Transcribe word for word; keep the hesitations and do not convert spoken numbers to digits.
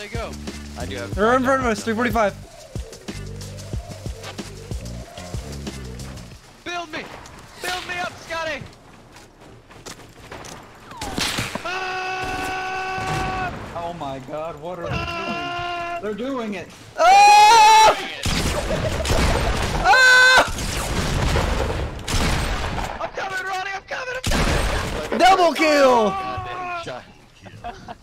they go? I do have. They're right in front of us. three forty-five. Build me! Build me up, Scotty! Ah! Oh my God! What are Ah! they doing? They're doing it. Ah! Ah! I'm coming, Ronnie! I'm coming! I'm coming! Double kill! Goddamn shot.